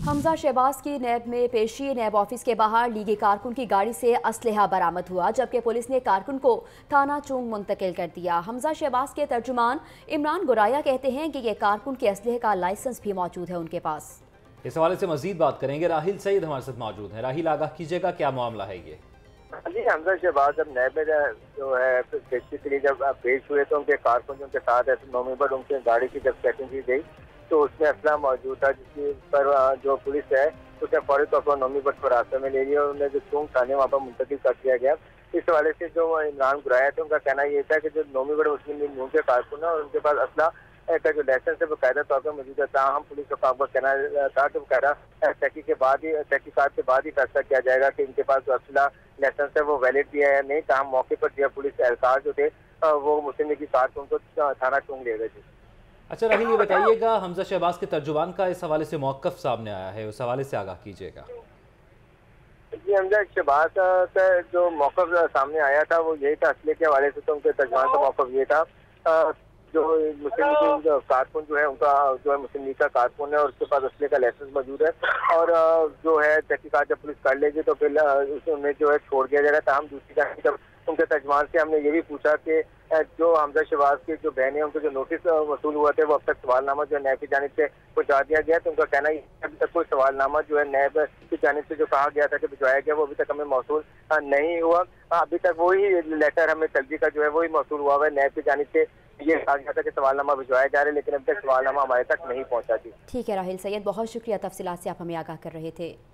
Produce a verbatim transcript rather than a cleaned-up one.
हमजा शहबाज की नैब में पेशी। नैब ऑफिस के बाहर लीगी कारकुन की गाड़ी से असलहा बरामद हुआ, जबकि पुलिस ने कारकुन को थाना चुंग मुंतकिल कर दिया। हमजा शहबाज के तर्जुमान इमरान गुराया कहते हैं कि ये कारकुन के असलहे का लाइसेंस भी मौजूद है उनके पास। इस हवाले से मजीद बात करेंगे। राहिल सईद हमारे साथ मौजूद हैं। राहिल, आगाह कीजिएगा, क्या मामला है ये? जी, हमजा शहबाज जब नैब में जो है पेशी के लिए जब पेश हुए तो उनके कारकुन जो उनके साथ है नवंबर उनकी गाड़ी की जब चेकिंग की गई तो उसमें असला मौजूद था, जिसके पर जो पुलिस है उसने फौरी तौर पर नौमी बट को रास्ते में ले लिया और उन्हें जो चुंग थाने वहाँ पर मुंतकिल कर दिया गया। इस हवाले से जो इमरान गुराया थे उनका कहना ये था कि जो नौमी बट मुस्लिम लीग नून के कारकुन है और उनके पास असला का जो लाइसेंस है वो कायदा तौर पर मौजूद है। ताहम पुलिस का आपका कहना था कि कायदा तहकीक के बाद ही तहकीकात के बाद ही फैसला किया जाएगा कि इनके पास जो असला लाइसेंस है वो वैलिड भी है या नहीं। ताहम मौके पर जो पुलिस एहलकार जो थे वो मुस्लिम लीग की कारकुन को थाना चुंग ले गए थे। अच्छा राहिल, ये बताइएगा, हमजा शहबाज के तर्जुमान का इस हवाले से मौक़िफ़ सामने आया है, उस हवाले से आगाह कीजिएगा। जी, हमजा शहबाज का जो मौक़िफ़ सामने आया था वो यही था, असले के हवाले से तो उनके तर्जुमान का मौक़िफ़ ये था जो मुस्लिम लीग कारकुन जो है उनका जो है मुस्लिम लीग का कारकुन है और उसके पास असले का लाइसेंस मौजूद है और जो है तहकीकात जब पुलिस कर लेगी तो फिर उन्हें जो है छोड़ दिया जाएगा। तमाम दूसरी जानिब जब उनके तर्जुमान से हमने ये भी पूछा कि जो हमजा शहबाज की जो बहनें उनको जो नोटिस वसूल हुआ थे वो अब तक सवालनामा जो है नैब की जानिब से पहुँचा दिया गया, तो उनका कहना है अभी तक कोई सवालनामा जो है नैब की जानिब से जो कहा गया था कि भिजवाया गया वो अभी तक हमें मौसूल नहीं हुआ। अभी तक वही लेटर हमें तर्जी का जो है वही मौसूल हुआ है। नैब की जानिब से ये कहा गया था कि सवालनामा भिजवाया जा रहा है, लेकिन अभी तक सवालनामा हमारे तक नहीं पहुँचा थी। ठीक है राहिल सैयद, बहुत शुक्रिया, तफसीलात से आप हमें आगाह कर रहे थे।